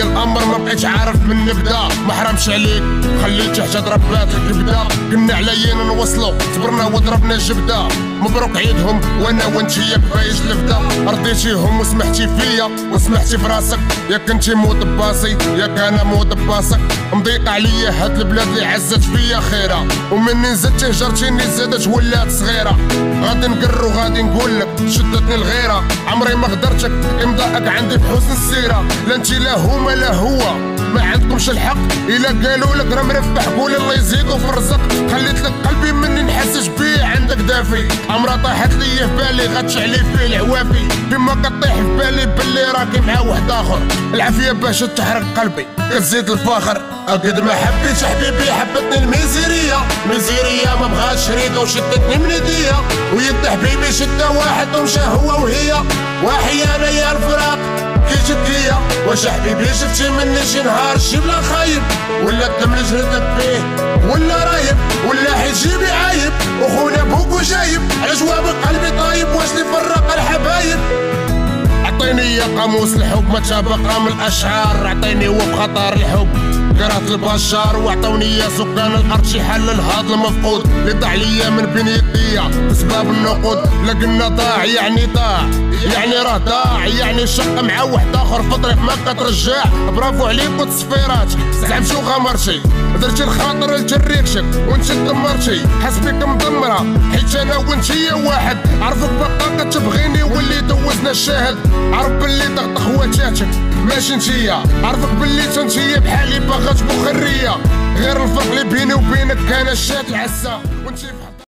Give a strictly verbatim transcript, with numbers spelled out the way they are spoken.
ليا الامر ما بقيتش عارف من نبدا. ما حرمش عليك خليتي حتى ضربات الكبده، كنا علينا نوصلو صبرنا وضربنا الجبده. مبروك عيدهم وانا وانتي كفايش لفده، رضيتيهم وسمحتي فيا وسمحتي في راسك. يا كنتي موت باسي يا كان موت باسك، مضيق عليا هاد البلاد اللي عزت فيا خيره، ومني نزدت هجرتيني زادت ولات صغيره. غادي نقر وغادي نقولك شدتني الغيره، عمري ما غدرتك امضاءك عندي في حسن السيره. لا انتي لا هما لا هو ما عندكمش الحق، الا قالوا لك راه مرفح قول الله يزيدو في الرزق. خليت لك قلبي مني نحسش بيه عندك دافي، عمرها طاحت لي في بالي غتشعلي فيه العوافي. كيما كطيح في بالي باللي راكي مع واحد اخر، العافيه باش تحرق قلبي كتزيد الفخر. اكيد ما حبيتش حبيبي حبتني الميزيريه، ميزيريه ما بغاتش شريكه وشدتني من ايديا، ويد حبيبي شده واحد ومشى هو وهي. وحيانا يا الفراق كي جت هي، واش حبيبي شفتي مني شي نهار شي بلا خايب، ولا الدم اللي جهدك فيه ولا رايب، ولا حيجيبي عايب وخونا بوكو جايب. على جوابك قلبي طايب واش اللي فرق الحبايب. عطيني يا قاموس الحب ما تبقى من الاشعار، عطيني وفي خطر الحب قرات البشار، وعطوني يا سكان الارض شي حل لهاد المفقود اللي ضاع ليا من بين يديا بسبب النقود. لكن ضاع يعني ضاع يعني راه ضاع، يعني شق مع واحد اخر في طريق ما كترجع. برافو عليك وتصفيرات زعما شو غامرتي، درتي الخاطر لجريكشك وانت دمرتي. حسبك مدمره حيت انا وانتي واحد، عرفك بقا كتبغيني واللي دوزنا الشاهد. عرف باللي ضغط خواتاتك ماشي نتيا، عرفك باللي تنتيا بحالي باغا تبخريه، غير الفرق اللي بيني وبينك كان الشات العسه وانتي